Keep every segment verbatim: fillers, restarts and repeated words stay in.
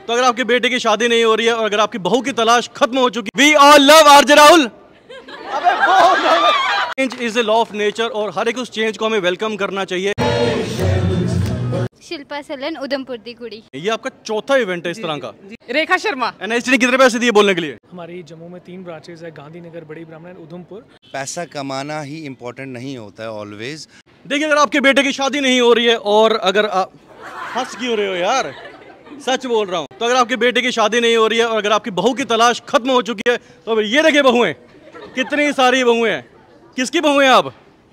तो अगर आपके बेटे की शादी नहीं हो रही है और अगर आपकी बहू की तलाश खत्म हो चुकी, we all love RJ Rahul. Change is a law of nature और हर एक उस चेंज को हमें वेलकम करना चाहिए। शिल्पा सलन उधमपुर दी कुड़ी। ये आपका चौथा इवेंट है इस तरह का। रेखा शर्मा। एनआईएसटी ने कितने पैसे दिए बोलने के लिए? हमारी जम्मू में तीन ब्रांचेस है, गांधीनगर, बड़ी ब्राह्मण, उधमपुर। पैसा कमाना ही इम्पोर्टेंट नहीं होता है ऑलवेज। देखिए, अगर आपके बेटे की शादी नहीं हो रही है और अगर आप हंस क्यों रहे हो यार, सच बोल रहा हूँ, तो अगर आपके बेटे की शादी नहीं हो रही है और अगर आपकी बहू की तलाश खत्म हो चुकी है तो फिर ये देखिए बहुएं, कितनी सारी बहुएं हैं। किसकी बहुएं हैं आप?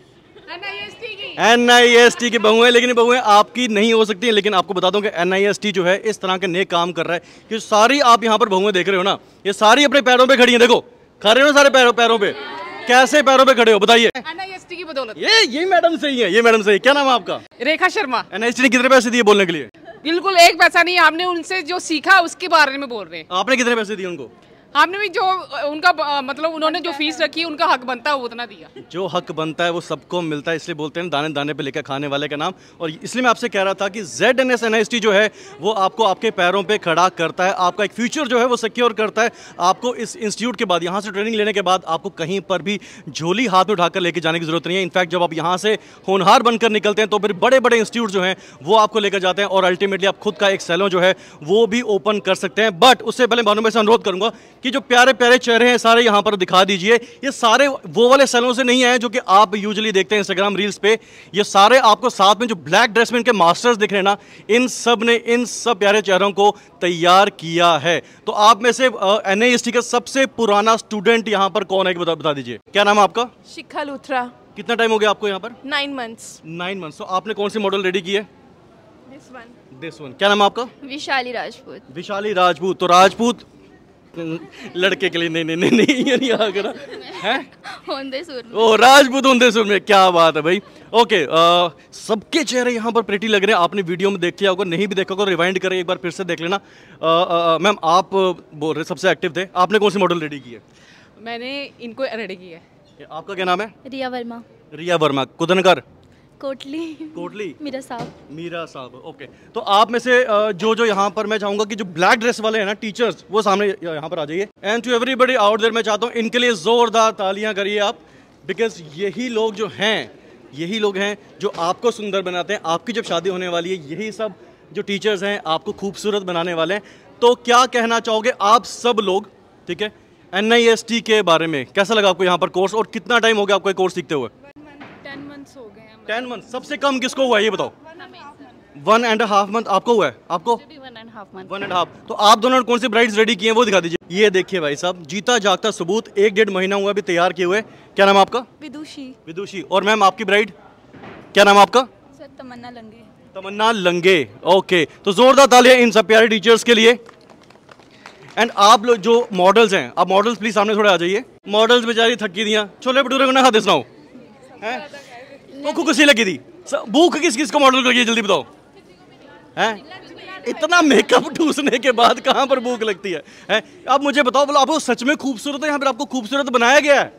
एन आई एस टी की बहुएं। लेकिन ये बहुएं आपकी नहीं हो सकती हैं। लेकिन आपको बता दूं कि एन आई एस टी जो है इस तरह के नेक काम कर रहा है कि सारी आप यहाँ पर बहुएं देख रहे हो ना, ये सारी अपने पैरों पे खड़ी हैं। देखो, खड़े हो सारे पैरों पैरों पे। कैसे पैरों पे खड़े हो बताइए? एन आई एस टी की बदौलत। ये ये मैडम सही है, ये मैडम सही है। क्या नाम है आपका? Rekha Sharma. N I S T ने कितने पैसे दिए बोलने के लिए? बिल्कुल एक पैसा नहीं, हमने उनसे जो सीखा उसके बारे में बोल रहे हैं। आपने कितने पैसे दिए उनको? हमने भी जो उनका मतलब उन्होंने जो फीस रखी है उनका हक बनता है वो उतना दिया। जो हक बनता है वो सबको मिलता है, इसलिए बोलते हैं दाने दाने पे लेकर खाने वाले का नाम। और इसलिए मैं आपसे कह रहा था कि Z N S N I S T जो है वो आपको आपके पैरों पे खड़ा करता है, आपका एक फ्यूचर जो है वो सिक्योर करता है। आपको इस इंस्टीट्यूट के बाद, यहाँ से ट्रेनिंग लेने के बाद आपको कहीं पर भी झोली हाथ में उठाकर लेके जाने की जरूरत नहीं है। इनफैक्ट जब आप यहाँ से होनहार बनकर निकलते हैं तो फिर बड़े बड़े इंस्टीट्यूट जो हैं वो आपको लेकर जाते हैं और अल्टीमेटली आप खुद का एक सैलून जो है वो भी ओपन कर सकते हैं। बट उससे पहले भानु भाई से अनुरोध करूंगा कि जो प्यारे प्यारे चेहरे हैं सारे यहाँ पर दिखा दीजिए। ये सारे वो वाले सैलून से नहीं आए जो कि आप यूजुअली देखते हैं इंस्टाग्राम रील्स पे। ये सारे आपको साथ में जो ब्लैक ड्रेस में इनके मास्टर्स दिख रहे हैं ना, इन सब ने इन सब प्यारे चेहरों को तैयार किया है। तो आप में से एन आई एस टी का सबसे पुराना स्टूडेंट यहाँ पर कौन है बता, बता दीजिए। क्या नाम है आपका? शिखा लूथरा। कितना टाइम हो गया आपको यहाँ पर? Nine months. Nine months. तो आपने कौन सी मॉडल रेडी की है? This one. This one. क्या नाम है आपका? विशाली राजपूत। विशाली राजपूत। तो राजपूत लड़के के लिए नहीं नहीं नहीं नहीं ये नहीं आ करा है। ओ राजपूत होंदेसुर में, क्या बात है भाई। ओके, आ, सबके चेहरे यहाँ पर प्रेटी लग रहे हैं। आपने वीडियो में देख लिया होगा, नहीं भी देखा होगा रिवाइंड करें एक बार फिर से देख लेना। मैम आप बोल रहे सबसे एक्टिव थे, आपने कौन सी मॉडल रेडी की है? मैंने इनको रेडी की है। आपका क्या नाम है? रिया वर्मा। रिया वर्मा। कुदनकर कोटली। कोटली। मीरा साहब। मीरा साहब। ओके, तो आप में से जो जो यहाँ पर मैं चाहूंगा कि जो ब्लैक ड्रेस वाले हैं ना टीचर्स, वो सामने यहाँ पर आ जाइए। And to everybody out there मैं चाहता हूँ इनके लिए जोरदार तालियां करिए आप, बिकॉज यही लोग जो हैं यही लोग हैं जो आपको सुंदर बनाते हैं। आपकी जब शादी होने वाली है यही सब जो टीचर्स हैं आपको खूबसूरत बनाने वाले हैं। तो क्या कहना चाहोगे आप सब लोग, ठीक है, एन आई एस टी के बारे में? कैसा लगा आपको यहाँ पर कोर्स और कितना टाइम हो गया आपको कोर्स सीखते हुए? टेन मंथ्स हो गए हैं। Ten month. सबसे कम किसको हुआ है ये बताओ? वन एंड हाफ मंथ आपको हुआ है? आपको one and half month. One and half. तो आप दोनों ने कौन सी ब्राइड्स रेडी की हैं वो दिखा दीजिए। ये देखिए भाई साहब, जीता जागता सबूत, एक डेढ़ महीना हुआ अभी तैयार किए हुए। क्या नाम है आपका? विदुषी। विदुषी। और मैम आपकी ब्राइड क्या नाम है आपका? सर तमन्ना लंगे। तमन्ना लंगे। ओके, तो जोरदार तालियां इन सब प्यारे टीचर्स के लिए। एंड आप लोग जो मॉडल्स हैं, आप मॉडल्स प्लीज सामने थोड़े आ जाइए। मॉडल्स बेचारी थकी दियाँ, छोले भटूरे को ना खाते सुनाओ हैं, भूख किसी लगी थी? भूख किस किस को मॉडल लगी है जल्दी बताओ हैं? इतना मेकअप ठूसने के बाद कहाँ पर भूख लगती है, है? अब मुझे बताओ, बोलो आप सच में खूबसूरत है, यहाँ पर आपको खूबसूरत बनाया गया है?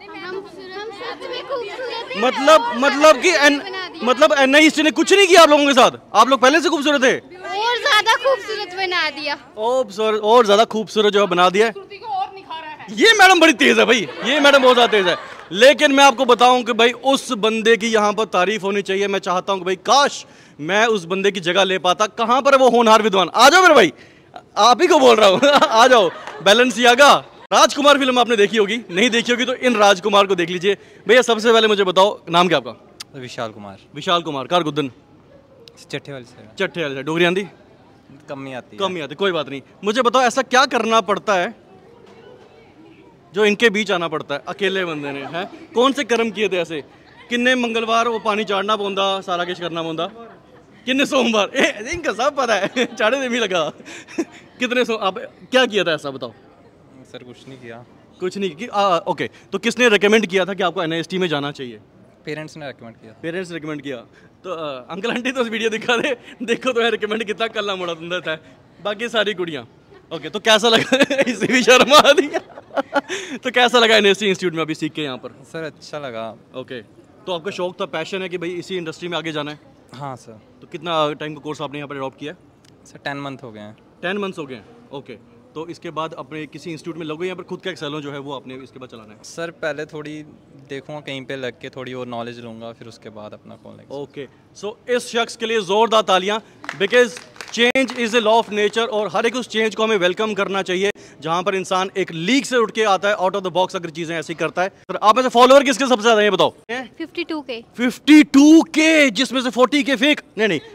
मतलब मतलब कि एन मतलब एन आई एस टी ने कुछ नहीं किया आप लोगों के साथ? आप लोग पहले से खूबसूरत थे और ज्यादा खूबसूरत बना दिया। और और ज्यादा खूबसूरत जो है बना दिया। ये मैडम बड़ी तेज है भाई, ये मैडम बहुत ज्यादा तेज है। लेकिन मैं आपको बताऊं कि भाई उस बंदे की यहाँ पर तारीफ होनी चाहिए। मैं चाहता हूं कि भाई काश मैं उस बंदे की जगह ले पाता। कहां पर है वो होनहार विद्वान? आ जाओ मेरे भाई, आप ही को बोल रहा हूँ आ जाओ। बैलेंसियागा राजकुमार फिल्म आपने देखी होगी, नहीं देखी होगी तो इन राजकुमार को देख लीजिए। भैया सबसे पहले मुझे बताओ नाम क्या आपका? विशाल कुमार। विशाल कुमार। कार गुद्दन चट्टे वाले से। चट्टे वाले से। डोगरी आंदी? कम ही आती है। कम ही आती, कोई बात नहीं। मुझे बताओ ऐसा क्या करना पड़ता है जो इनके बीच आना पड़ता है? अकेले बंदे ने हैं कौन से कर्म किए थे ऐसे? किन्ने मंगलवार वो पानी चाड़ना पौंदा, सारा कुछ करना पौंदा? किन्ने सोमवार? ए, इनका सब पता है चाड़े से भी लगा कितने सो आप क्या किया था ऐसा बताओ? सर कुछ नहीं किया। कुछ नहीं की, आ, ओके, तो किसने रिकमेंड किया था कि आपको एन आई एस टी में जाना चाहिए? पेरेंट्स ने रिकमेंड किया। पेरेंट्स रिकमेंड किया। तो आ, अंकल आंटी तो वीडियो दिखा दे, देखो तो रिकमेंड कितना कल्ला मुड़ा तुंदा था, बाकी सारी कुड़ियाँ। ओके, तो कैसा लगा इसी भी शर्मा दिया तो कैसा लगा N I S T institute में अभी सीख के यहाँ पर? सर अच्छा लगा। ओके, तो आपका शौक था, पैशन है कि भाई इसी इंडस्ट्री में आगे जाना है? हाँ सर। तो कितना टाइम का कोर्स आपने यहाँ पर अडॉप्ट किया? सर टेन मंथ हो गए हैं। टेन मंथ्स हो गए हैं, ओके। तो इसके बाद अपने किसी इंस्टीट्यूट में लगोगे, यहाँ पर खुद का एक सैलून जो है वो आपने इसके बाद चलाना है? सर पहले थोड़ी देखूंगा कहीं पे लग के, थोड़ी और नॉलेज लूँगा, फिर उसके बाद अपना खोलेंगे। ओके, सो इस शख्स के लिए ज़ोरदार तालियां, because change is a law of nature और हर एक उस चेंज को हमें वेलकम करना चाहिए जहां पर इंसान एक लीग से उठ के आता है, आउट ऑफ द बॉक्स अगर चीज़ें ऐसी करता है। सर आप में से फॉलोअर किसके सबसे ज़्यादा है ये बताओ? फिफ्टी टू के। फिफ्टी टू के, जिसमें से फोर्टी के फेक? नहीं नहीं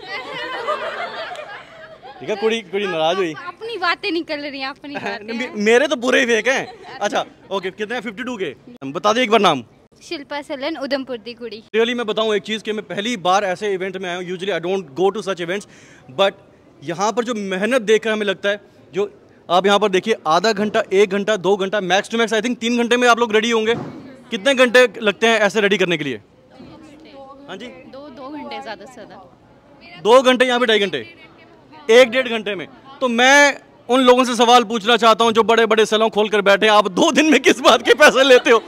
ठीक है, कुड़ी कुड़ी नाराज हुई। अपनी बातें निकल रही हैं, अपनी बातें। मेरे तो पूरे ही फेक हैं। अच्छा ओके, कितने हैं? फिफ्टी टू के। बता दे एक बार नाम। शिल्पा सलन, उधमपुर दी कुड़ी। रियली मैं बताऊं एक चीज़ कि मैं पहली बार ऐसे इवेंट में आया हूँ। Usually I don't go to such events, but यहाँ पर जो मेहनत देखकर हमें लगता है, जो आप यहाँ पर देखिए, आधा घंटा, एक घंटा, दो घंटा, max to max I think तीन घंटे में आप लोग रेडी होंगे। कितने घंटे लगते हैं ऐसे रेडी करने के लिए? हाँ जी, दो दो घंटे ज़्यादा से ज़्यादा। दो घंटे, यहाँ पे ढाई घंटे, एक डेढ़ घंटे में। तो मैं उन लोगों से सवाल पूछना चाहता हूं जो बड़े बड़े सैलून खोल कर बैठे हैं, आप दो दिन में किस बात के पैसे लेते हो?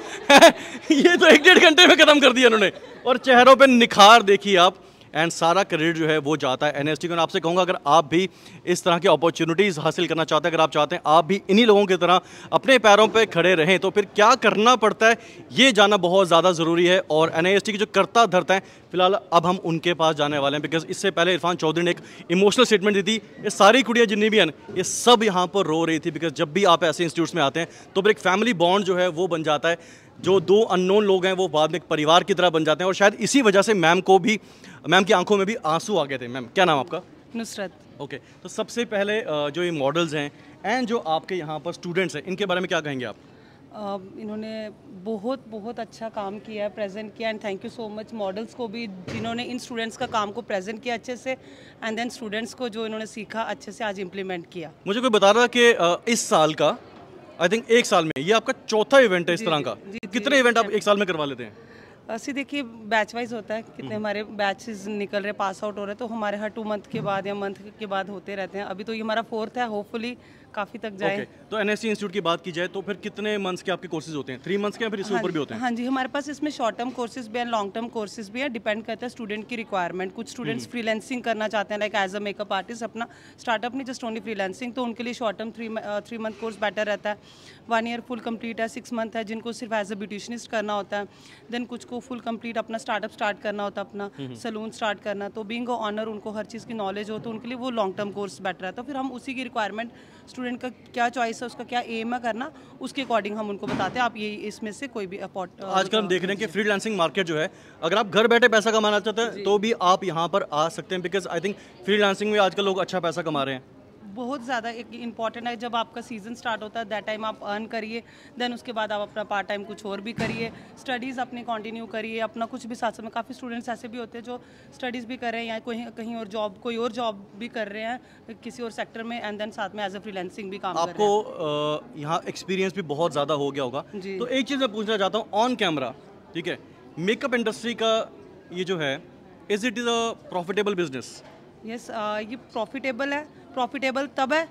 ये तो एक डेढ़ घंटे में खत्म कर दिया उन्होंने। और चेहरों पे निखार देखिए आप, एंड सारा क्रेडिट जो है वो जाता है एनएसटी को। आपसे कहूँगा अगर आप भी इस तरह की अपॉर्चुनिटीज़ हासिल करना चाहते हैं, अगर आप चाहते हैं आप भी इन्हीं लोगों की तरह अपने पैरों पे खड़े रहें, तो फिर क्या करना पड़ता है ये जानना बहुत ज़्यादा ज़रूरी है। और एनआईएसटी की जो करता धरता है, फिलहाल अब हम उनके पास जाने वाले हैं, बिकॉज इससे पहले इरफान चौधरी ने एक इमोशनल स्टेटमेंट दी थी। ये सारी कुड़ियाँ जितनी भी हैं, ये सब यहाँ पर रो रही थी, बिकॉज जब भी आप ऐसे इंस्टीट्यूट्स में आते हैं तो फिर एक फैमिली बॉन्ड जो है वो बन जाता है। जो दो अननोन लोग हैं वो बाद में एक परिवार की तरह बन जाते हैं, और शायद इसी वजह से मैम को भी, मैम की आंखों में भी आंसू आ गए थे। मैम क्या नाम आपका? नुसरत। ओके, तो सबसे पहले अ, जो ये मॉडल्स हैं एंड जो आपके यहाँ पर स्टूडेंट्स हैं, इनके बारे में क्या कहेंगे आप? अ, इन्होंने बहुत बहुत अच्छा काम किया है, प्रेजेंट किया, and thank you so much models को भी जिन्होंने इन स्टूडेंट्स का काम को प्रेजेंट किया अच्छे से, एंड देन स्टूडेंट्स को जो इन्होंने सीखा अच्छे से आज इम्प्लीमेंट किया। मुझे कोई बता रहा कि अ, इस साल का, आई थिंक एक साल में ये आपका चौथा इवेंट है इस तरह का। कितने इवेंट आप एक साल में करवा लेते हैं? ऐसे देखिए बैच वाइज होता है, कितने हमारे बैचेस निकल रहे, पास आउट हो रहे, तो हमारे हर टू मंथ के बाद या मंथ के बाद होते रहते हैं। अभी तो ये हमारा फोर्थ है, होपफुली काफ़ी तक जाए। okay. तो एनएससी इंस्टीट्यूट की बात की जाए तो फिर कितने मंथ्स के आपके कोर्सेज होते हैं? थ्री मंथ्स के या फिर इससे ऊपर भी होते हैं? हाँ जी, हमारे पास इसमें शॉर्ट टर्म कोर्सेज भी हैं, लॉन्ग टर्म कोर्सेज भी हैं, डिपेंड करता है स्टूडेंट की रिक्वायरमेंट। कुछ स्टूडेंट्स फ्रीलांसिंग करना चाहते हैं, like as a makeup artist, अपना स्टार्टअप नहीं, जस्ट ओनली फ्रीलांसिंग, तो उनके लिए short term three three month course better रहता है। वन ईयर फुल कंप्लीट है, सिक्स मंथ है जिनको सिर्फ एज अ ब्यूटिशनिस्ट करना होता है। देन कुछ को फुल कंप्लीट अपना स्टार्टअप स्टार्ट करना होता है, अपना सलून स्टार्ट करना, तो बीइंग अ ऑनर उनको हर चीज़ की नॉलेज हो, तो उनके लिए वो लॉन्ग टर्म कोर्स बेटर है। तो फिर हम उसी की रिक्वायरमेंट, स्टूडेंट का क्या चॉइस है, उसका क्या एम है करना, उसके अकॉर्डिंग हम उनको बताते हैं आप ये इसमें से कोई भी अपॉर्ट। आजकल हम देख रहे हैं कि फ्रीलांसिंग मार्केट जो है, अगर आप घर बैठे पैसा कमाना चाहते हैं तो भी आप यहाँ पर आ सकते हैं, बिकॉज आई थिंक फ्रीलांसिंग में आजकल लोग अच्छा पैसा कमा रहे हैं। बहुत ज़्यादा एक इम्पॉर्टेंट है, जब आपका सीज़न स्टार्ट होता है दैट टाइम आप अर्न करिए, देन उसके बाद आप अपना पार्ट टाइम कुछ और भी करिए, स्टडीज़ अपने कंटिन्यू करिए, अपना कुछ भी साथ साथ में। काफ़ी स्टूडेंट्स ऐसे भी होते हैं जो स्टडीज़ भी कर रहे हैं या कोई कहीं और जॉब कोई और जॉब भी कर रहे हैं किसी और सेक्टर में, एंड देन साथ में एज अ फ्रीलांसिंग भी काम कर रहे हैं। आपको यहाँ एक्सपीरियंस भी बहुत ज़्यादा हो गया होगा, तो एक चीज़ मैं पूछना चाहता हूँ ऑन कैमरा, ठीक है, मेकअप इंडस्ट्री का ये जो है, is it is a profitable business? Yes, ये प्रॉफिटेबल है। प्रॉफिटेबल तब है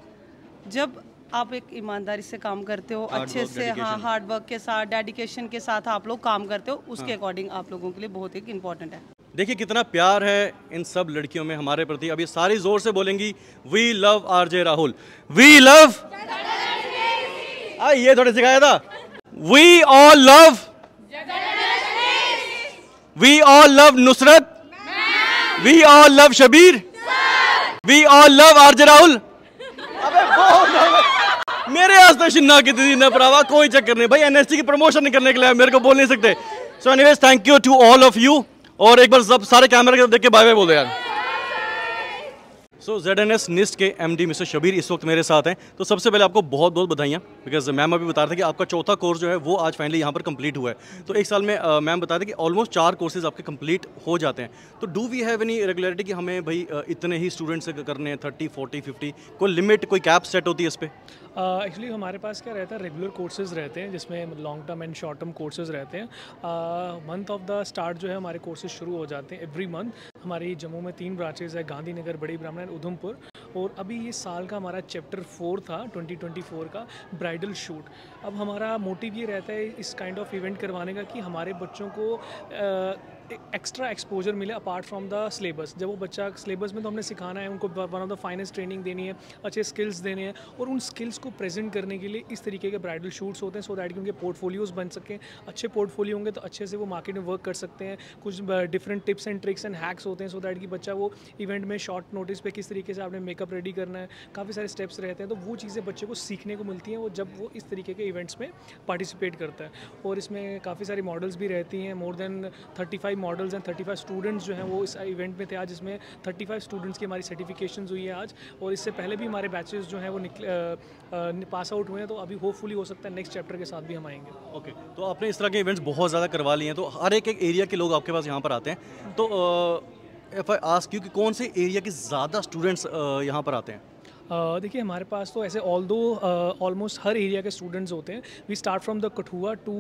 जब आप एक ईमानदारी से काम करते हो, अच्छे से, हाँ, हार्ड वर्क के साथ, डेडिकेशन के साथ आप लोग काम करते हो, उसके अकॉर्डिंग आप लोगों के लिए बहुत एक इम्पॉर्टेंट है। देखिए कितना प्यार है इन सब लड़कियों में हमारे प्रति। अभी सारी जोर से बोलेंगी, we love RJ Rahul, we love, ये थोड़े सिखाया था, we all love, we all love Nusrat, we all love Shabir, we all love RJ Rahul. अबे बहुत मेरे आस्ते शिन्ना की दीदी ने भरावा, कोई चक्कर नहीं भाई, एनएसटी की प्रमोशन नहीं करने के लिए मेरे को बोल नहीं सकते। So anyways thank you to all of you, और एक बार सब सारे कैमरे के देख के बाय बाय बोल दो यार। So Z N S NIST के एमडी मिस्टर शबीर इस वक्त मेरे साथ हैं। तो सबसे पहले आपको बहुत बहुत बधाइयाँ, बिकॉज मैम अभी बता रहे थे कि आपका चौथा कोर्स जो है वो आज फाइनली यहाँ पर कंप्लीट हुआ है। तो एक साल में uh, मैम बता रहे थे कि ऑलमोस्ट चार कोर्सेज आपके कंप्लीट हो जाते हैं। तो do we have any regularity कि हमें भाई uh, इतने ही स्टूडेंट्स करने हैं, थर्टी फोर्टी फिफ्टी, कोई लिमिट, कोई कैप सेट होती है इस पर? एक्चुअली uh, हमारे पास क्या रहता है, रेगुलर कोर्सेज रहते हैं जिसमें long term and short term courses रहते हैं। मंथ ऑफ द स्टार्ट जो है हमारे कोर्सेज शुरू हो जाते हैं एवरी मंथ। हमारी जम्मू में तीन ब्रांचेज है, गांधीनगर, बड़ी ब्राह्मण एंड उधमपुर। और अभी ये साल का हमारा चैप्टर फोर था ट्वेंटी ट्वेंटी फोर का, ब्राइडल शूट। अब हमारा मोटिव ये रहता है इस काइंड ऑफ इवेंट करवाने का कि हमारे बच्चों को uh, एक्स्ट्रा एक्सपोजर मिले अपार्ट फ्रॉम द सिलेबस। जब वो बच्चा सिलेबस में तो हमने सिखाना है, उनको one of the finest training देनी है, अच्छे स्किल्स देने हैं, और उन स्किल्स को प्रेजेंट करने के लिए इस तरीके के ब्राइडल शूट्स होते हैं सो दैट कि उनके पोर्टफोलियोज़ बन सकें। अच्छे पोर्टफोलियो होंगे तो अच्छे से वो मार्केट में वर्क कर सकते हैं। कुछ different tips and tricks and hacks होते हैं सो दैट कि बच्चा वो इवेंट में शॉर्ट नोटिस पे किस तरीके से आपने मेकअप रेडी करना है, काफ़ी सारे स्टेप्स रहते हैं। तो वो चीज़ें बच्चे को सीखने को मिलती हैं वो जब वो इस तरीके के इवेंट्स में पार्टिसिपेट करता है। और इसमें काफ़ी सारी मॉडल्स भी रहती हैं, more than thirty five models and thirty five students जो हैं वो इस इवेंट में थे आज, जिसमें थर्टी फाइव स्टूडेंट्स की हमारी सर्टिफिकेशंस हुई है आज। और इससे पहले भी हमारे बैचेस जो हैं वो निकले पास आउट हुए हैं, तो अभी होपफुली हो सकता है नेक्स्ट चैप्टर के साथ भी हम आएंगे। ओके, तो आपने इस तरह के इवेंट्स बहुत ज़्यादा करवा लिए हैं, तो हर एक एक एरिया के लोग आपके पास यहाँ पर आते हैं। तो एफ आई आस्क यू कि कौन से एरिया के ज़्यादा स्टूडेंट्स यहाँ पर आते हैं? Uh, देखिए हमारे पास तो ऐसे ऑल दो ऑलमोस्ट हर एरिया के स्टूडेंट्स होते हैं। We start from the Kathua to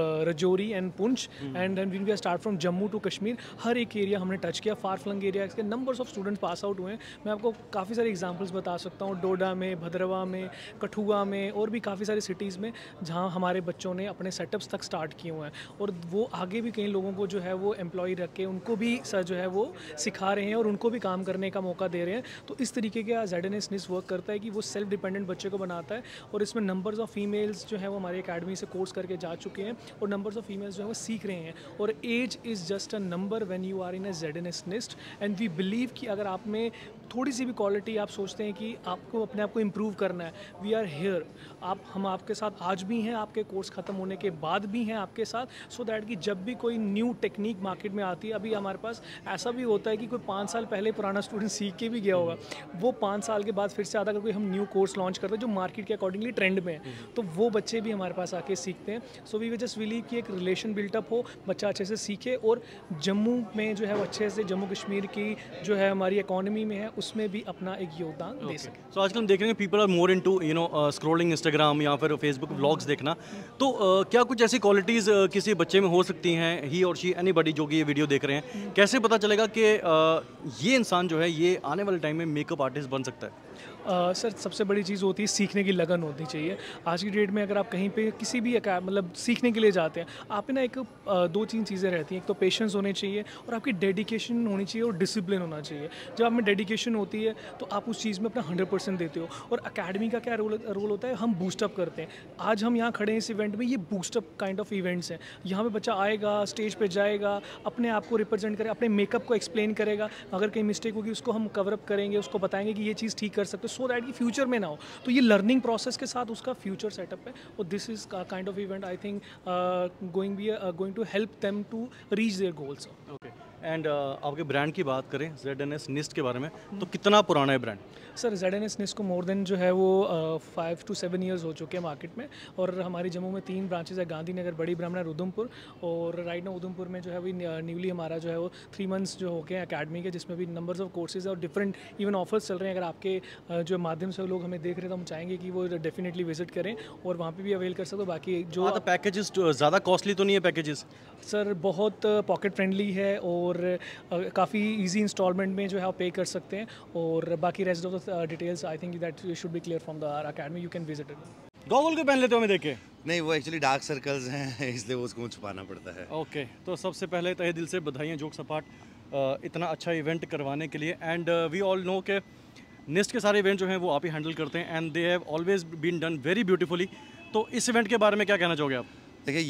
Rajouri and Poonch and then we start from Jammu to Kashmir. हर एक एरिया हमने टच किया, फार फ्लंग एरिया के numbers of students pass out हुए हैं। मैं आपको काफ़ी सारे एग्जांपल्स बता सकता हूँ, डोडा में, भद्रवा में, कठुआ में, और भी काफ़ी सारी सिटीज़ में जहाँ हमारे बच्चों ने अपने सेटअप्स तक स्टार्ट किए हुए हैं। और वो आगे भी कई लोगों को जो है वो एम्प्लॉय रख के उनको भी सर जो है वो सिखा रहे हैं और उनको भी काम करने का मौका दे रहे हैं। तो इस तरीके का Z N S NIST work करता है कि वो सेल्फ डिपेंडेंट बच्चे को बनाता है। और इसमें नंबर्स ऑफ फीमेल्स जो है वो हमारी एकेडमी से कोर्स करके जा चुके हैं, और नंबर्स ऑफ फीमेल्स जो है वो सीख रहे हैं। और age is just a number when you are in a Z N S NIST. And we believe कि अगर आप में थोड़ी सी भी क्वालिटी आप सोचते हैं कि आपको अपने आप को इम्प्रूव करना है, वी आर हेयर। आप हम आपके साथ आज भी हैं, आपके कोर्स ख़त्म होने के बाद भी हैं आपके साथ, सो दैट कि जब भी कोई न्यू टेक्निक मार्केट में आती है, अभी हमारे पास ऐसा भी होता है कि कोई पाँच साल पहले पुराना स्टूडेंट सीख के भी गया होगा, वो पाँच साल के बाद फिर से आता है, अगर कोई हम न्यू कोर्स लॉन्च करते हैं जो मार्केट के अकॉर्डिंगली ट्रेंड में है, तो वो बच्चे भी हमारे पास आके सीखते हैं। सो वी जस्ट बिलीव कि एक रिलेशन बिल्टअप हो, बच्चा अच्छे से सीखे, और जम्मू में जो है वो अच्छे से जम्मू कश्मीर की जो है हमारी इकोनॉमी में है उसमें भी अपना एक योगदान दे सके। सो आजकल हम देख रहे हैं people are more into you know scrolling Instagram या फिर फेसबुक व्लॉग्स देखना, तो uh, क्या कुछ ऐसी क्वालिटीज़ uh, किसी बच्चे में हो सकती हैं, ही और शी एनीबॉडी जो कि ये वीडियो देख रहे हैं, कैसे पता चलेगा कि uh, ये इंसान जो है ये आने वाले टाइम में मेकअप आर्टिस्ट बन सकता है? Uh, सर सबसे बड़ी चीज़ होती है सीखने की लगन होनी चाहिए। आज की डेट में अगर आप कहीं पे किसी भी मतलब सीखने के लिए जाते हैं, आप ना एक uh, दो तीन चीज़ें रहती हैं, एक तो पेशेंस होने चाहिए और आपकी डेडिकेशन होनी चाहिए और डिसिप्लिन होना चाहिए। जब आप में डेडिकेशन होती है तो आप उस चीज़ में अपना हंड्रेड परसेंट देते हो। और अकेडमी का क्या रोल रोल होता है, हम बूस्टअप करते हैं। आज हम यहाँ खड़े हैं इस इवेंट में, ये बूस्टअप काइंड ऑफ इवेंट्स हैं। यहाँ पे बच्चा आएगा, स्टेज पे जाएगा, अपने आप को रिप्रेजेंट करेगा, अपने मेकअप को एक्सप्लेन करेगा, अगर कहीं मिस्टेक होगी उसको हम कवर अप करेंगे, उसको बताएंगे कि ये चीज़ ठीक कर सकते हो, सो दैट कि फ्यूचर में ना हो। तो ये लर्निंग प्रोसेस के साथ उसका फ्यूचर सेटअप है, और this is kind of event I think going be going to help them to reach their goals. Okay, and आपके ब्रांड की बात करें जेड एन एस निस्ट के बारे में, तो कितना पुराना है brand? Sir Z N S NIST को मोर देन जो है वो फाइव टू सेवन ईयर्स हो चुके हैं मार्केट में। और हमारी जम्मू में तीन ब्रांचेज है, गांधीनगर, बड़ी ब्राह्मण, उधमपुर। और राइट ना उधमपुर में जो है अभी न्यूली हमारा जो है वो थ्री मंथ्स जो हो गए हैं अकेडमी के, जिसमें भी नंबर्स ऑफ कोर्सेज और डिफरेंट इवन ऑफर्स चल रहे हैं। अगर आपके uh, जो माध्यम से लोग हमें देख रहे हैं तो हम चाहेंगे कि वो डेफिनेटली विजिट करें और वहाँ पे भी अवेल कर सकते हो। बाकी जो तो पैकेजेस ज़्यादा कॉस्टली तो नहीं है पैकेजेस? सर बहुत पॉकेट फ्रेंडली है और काफ़ी इजी इंस्टॉलमेंट में जो है आप पे कर सकते हैं। और बाकी rest of the details I think that should be clear from the academy, you can visit it. Goggle को पहन लेते हो हमें देख के? नहीं, वो एक्चुअली डार्क सर्कल्स हैं इसलिए वो उसको छुपाना पड़ता है। ओके, तो सबसे पहले तहे दिल से बधाइयाँ जोक सपाट इतना अच्छा इवेंट करवाने के लिए। एंड वी ऑल नो के निस्ट के सारे इवेंट जो हैं वो आप ही हैंडल करते हैं, and they have always been done very beautifully. तो इस इवेंट के बारे में क्या कहना चाहोगे आप? देखिए,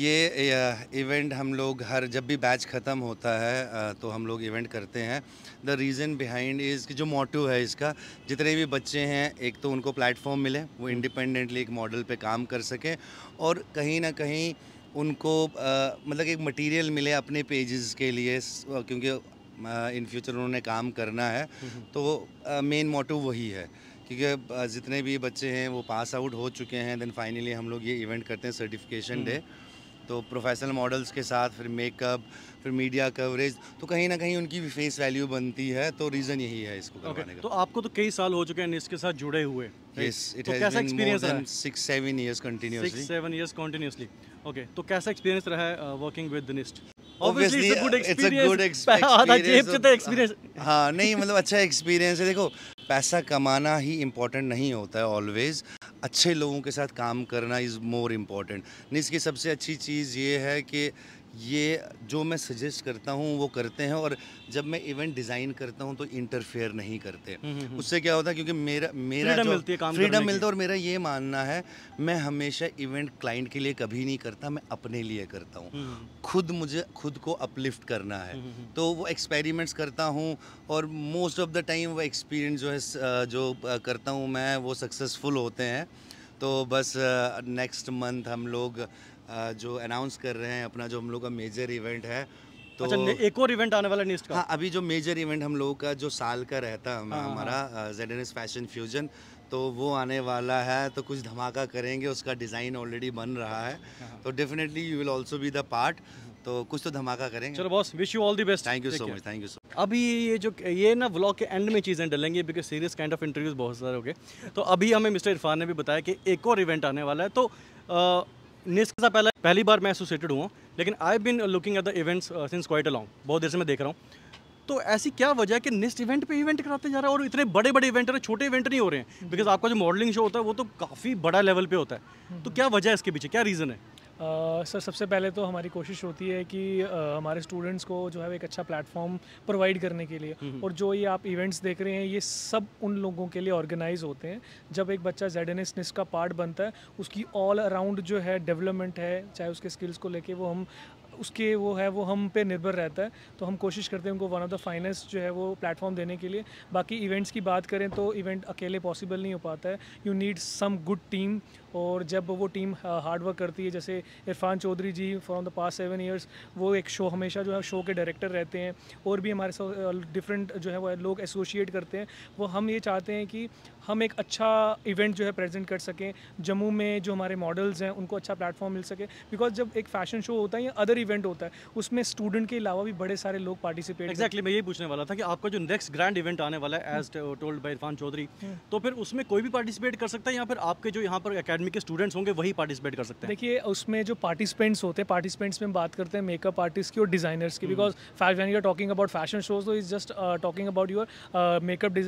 ये इवेंट हम लोग हर जब भी बैच ख़त्म होता है तो हम लोग इवेंट करते हैं। द रीज़न बिहाइंड इज़ कि जो मोटिव है इसका, जितने भी बच्चे हैं एक तो उनको प्लेटफॉर्म मिले, वो इंडिपेंडेंटली एक मॉडल पे काम कर सकें, और कहीं ना कहीं उनको आ, मतलब एक मटेरियल मिले अपने पेजेस के लिए, क्योंकि इन फ्यूचर उन्होंने काम करना है। तो मेन मोटिव वही है, क्योंकि जितने भी बच्चे हैं वो पास आउट हो चुके हैं। देन फाइनली हम लोग ये इवेंट करते हैं सर्टिफिकेशन डे, तो प्रोफेशनल मॉडल्स के साथ फिर मेकअप, फिर मीडिया कवरेज, तो कहीं ना कहीं उनकी भी फेस वैल्यू बनती है। तो रीज़न यही है इसको करवाने का। तो आपको तो कई साल हो चुके हैं इसके साथ जुड़े हुए? यस, इट तो हैज कैसा बीन मोर एक्सपीरियंस देन रहा? Six seven years continuously. Six seven years continuously. Okay, तो कैसा एक्सपीरियंस रहा है working with NIST? Obviously, it's a good it's a good experience. आधा जेब से तो experience. experience. हाँ, नहीं मतलब अच्छा एक्सपीरियंस है। देखो, पैसा कमाना ही इम्पोर्टेंट नहीं होता है ऑलवेज, अच्छे लोगों के साथ काम करना इज़ मोर इम्पोर्टेंट। निस की सबसे अच्छी चीज़ ये है कि ये जो मैं सजेस्ट करता हूँ वो करते हैं, और जब मैं इवेंट डिज़ाइन करता हूँ तो इंटरफेयर नहीं करते। उससे क्या होता है, क्योंकि मेरा मेरा फ्रीडम जो मिलती है काम फ्रीडम करने मिलता है, और मेरा ये मानना है मैं हमेशा इवेंट क्लाइंट के लिए कभी नहीं करता, मैं अपने लिए करता हूँ। खुद मुझे खुद को अपलिफ्ट करना है, तो वो एक्सपेरिमेंट्स करता हूँ, और मोस्ट ऑफ द टाइम वो एक्सपीरियंस जो है जो करता हूँ मैं वो सक्सेसफुल होते हैं। तो बस नेक्स्ट मंथ हम लोग Uh, जो अनाउंस कर रहे हैं अपना जो हम लोग का मेजर इवेंट है, तो अच्छा एक और इवेंट आने वाला है निस्ट का। हाँ, अभी जो मेजर इवेंट हम लोगों का जो साल का रहता है हाँ, हमारा Z N S fashion fusion, तो वो आने वाला है, तो कुछ धमाका करेंगे। उसका डिज़ाइन ऑलरेडी बन रहा है, तो definitely you will also be the part, तो कुछ तो धमाका करेंगे। चलो boss, wish you all the best. Thank you so much, thank you so much. अभी ये जो ये ना व्लॉग के एंड में चीज़ें डलेंगी, because serious kind of interviews बहुत सारे हो गए। तो अभी हमें मिस्टर इरफान ने भी बताया कि एक और इवेंट आने वाला है। तो निस्ट के साथ पहले पहली बार मैं एसोसिएटेड हुआ, लेकिन I been looking at the events since quite a long, बहुत देर से मैं देख रहा हूँ। तो ऐसी क्या वजह है कि निस्ट इवेंट पे इवेंट कराते जा रहा है, और इतने बड़े बड़े इवेंट है, छोटे इवेंट नहीं हो रहे हैं? बिकॉज आपका जो मॉडलिंग शो होता है वो तो काफ़ी बड़ा लेवल पे होता है। तो क्या वजह है इसके पीछे, क्या रीज़न है? सर uh, सबसे पहले तो हमारी कोशिश होती है कि uh, हमारे स्टूडेंट्स को जो है एक अच्छा प्लेटफॉर्म प्रोवाइड करने के लिए, और जो ये आप इवेंट्स देख रहे हैं ये सब उन लोगों के लिए ऑर्गेनाइज होते हैं। जब एक बच्चा जेड एन एस निस्ट का पार्ट बनता है, उसकी ऑल अराउंड जो है डेवलपमेंट है, चाहे उसके स्किल्स को लेके वो हम उसके वो है वो हम पे निर्भर रहता है। तो हम कोशिश करते हैं उनको वन ऑफ द फाइनेस्ट जो है वो प्लेटफॉर्म देने के लिए। बाकी इवेंट्स की बात करें तो इवेंट अकेले पॉसिबल नहीं हो पाता है, you need some good team, और जब वो टीम हार्ड वर्क करती है, जैसे Irfan Chaudhary ji from the past seven years वो एक शो हमेशा जो है शो के डायरेक्टर रहते हैं, और भी हमारे साथ डिफरेंट जो है वो लोग एसोसिएट करते हैं। वो हम ये चाहते हैं कि हम एक अच्छा इवेंट जो है प्रेजेंट कर सकें जम्मू में, जो हमारे मॉडल्स हैं उनको अच्छा प्लेटफॉर्म मिल सके। बिकॉज जब एक फैशन शो होता है या अदर इवेंट होता है, उसमें स्टूडेंट के अलावा भी बड़े सारे लोग पार्टिसिपेट। एक्जैक्टली मैं यही पूछने वाला था कि आपका जो नेक्स्ट ग्रैंड इवेंट आने वाला है as told by Irfan Chaudhary, तो फिर उसमें कोई भी पार्टिसिपेट कर सकता है, या फिर आपके जो यहाँ पर एकेडमी के स्टूडेंट्स होंगे वही पार्टिसिपेट कर सकते हैं? देखिए, उसमें जो पार्टिसिपेंट्स होते हैं, पार्टिसिपेंट्स में हम बात करते हैं मेकअप आर्टिस्ट की और डिज़ाइनर्स की, because when you are talking about fashion shows तो is just talking about your makeup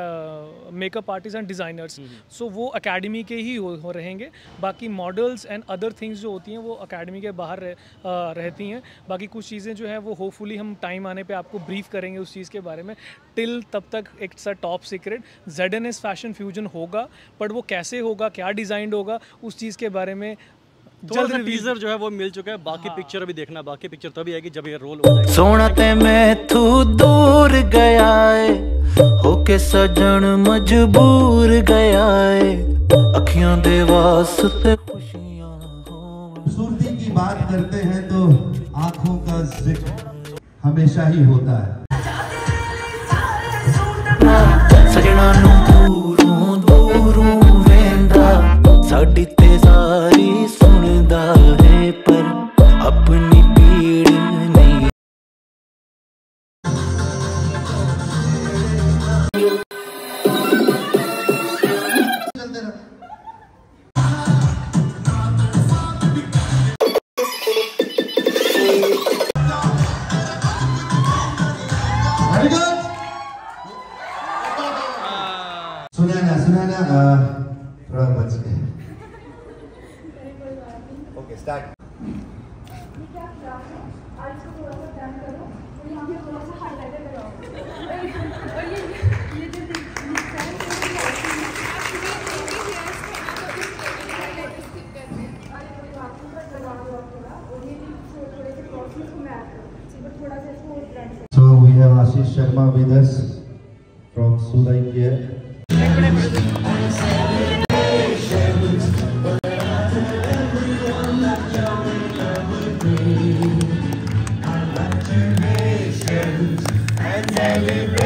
makeup artist and designers. So वो अकेडमी के ही हो, हो रहेंगे। बाकी मॉडल्स एंड अदर थिंग्स जो होती हैं वो अकेडमी के बाहर रह, uh, रहती हैं। बाकी कुछ चीज़ें जो है वो होपफुली हम टाइम आने पे आपको ब्रीफ करेंगे उस चीज़ के बारे में। टिल तब तक एक सा top secret Z N S fashion fusion होगा, बट वो कैसे होगा, क्या डिज़ाइंड होगा, उस चीज़ के बारे में जल्द टीजर जो है वो मिल चुका है। बाकी हाँ। पिक्चर अभी देखना, बाकी पिक्चर तभी आएगी जब ये रोल हो जाएगा। सोना ते मैं तू दूर गया है, होके सजन मजबूर गया है, अखियां दे वास्ते खुशियां हो। खूबसूरती की बात करते हैं तो आंखों का जिक्र हमेशा ही होता है। सजना नू दूरों दूरों वेंदा, साडी ते सारी सुनदा है, पर अपनी पीड़ नहीं। सुनाना सुनाना थोड़ा बच गए। Okay start. So we have Ashish Sharma with us from Sudai here. Celebrate.